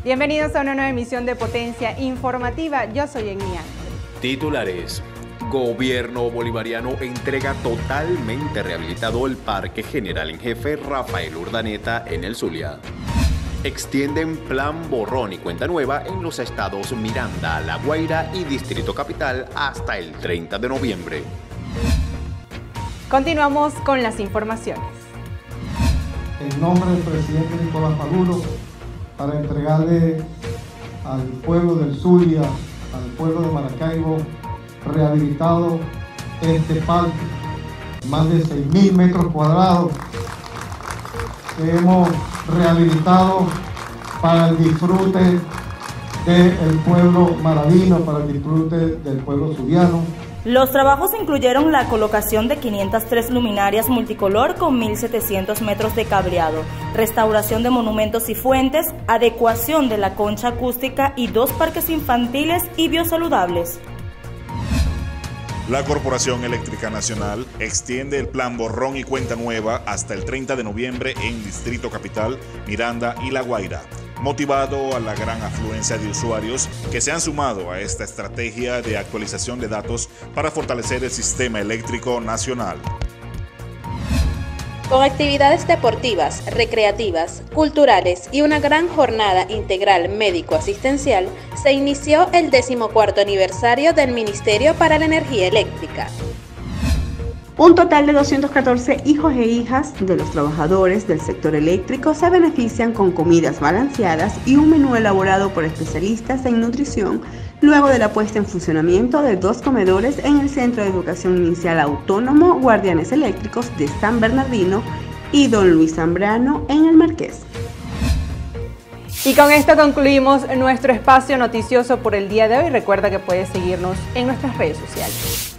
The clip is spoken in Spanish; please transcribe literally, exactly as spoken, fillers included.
Bienvenidos a una nueva emisión de Potencia Informativa. Yo soy Eni Ángeles. Titulares. Gobierno bolivariano entrega totalmente rehabilitado el Parque General en Jefe Rafael Urdaneta en el Zulia. Extienden plan borrón y cuenta nueva en los estados Miranda, La Guaira y Distrito Capital hasta el treinta de noviembre. Continuamos con las informaciones. En nombre del presidente Nicolás Maduro, para entregarle al pueblo del Zulia, al pueblo de Maracaibo, rehabilitado este parque, más de seis mil metros cuadrados, que hemos rehabilitado para el disfrute del pueblo maravino, para el disfrute del pueblo zuliano. Los trabajos incluyeron la colocación de quinientas tres luminarias multicolor con mil setecientos metros de cableado, restauración de monumentos y fuentes, adecuación de la concha acústica y dos parques infantiles y biosaludables. La Corporación Eléctrica Nacional extiende el plan borrón y cuenta nueva hasta el treinta de noviembre en Distrito Capital, Miranda y La Guaira, motivado a la gran afluencia de usuarios que se han sumado a esta estrategia de actualización de datos para fortalecer el sistema eléctrico nacional. Con actividades deportivas, recreativas, culturales y una gran jornada integral médico-asistencial, se inició el decimocuarto aniversario del Ministerio para la Energía Eléctrica. Un total de doscientos catorce hijos e hijas de los trabajadores del sector eléctrico se benefician con comidas balanceadas y un menú elaborado por especialistas en nutrición luego de la puesta en funcionamiento de dos comedores en el Centro de Educación Inicial Autónomo Guardianes Eléctricos de San Bernardino y Don Luis Zambrano en el Marqués. Y con esto concluimos nuestro espacio noticioso por el día de hoy. Recuerda que puedes seguirnos en nuestras redes sociales.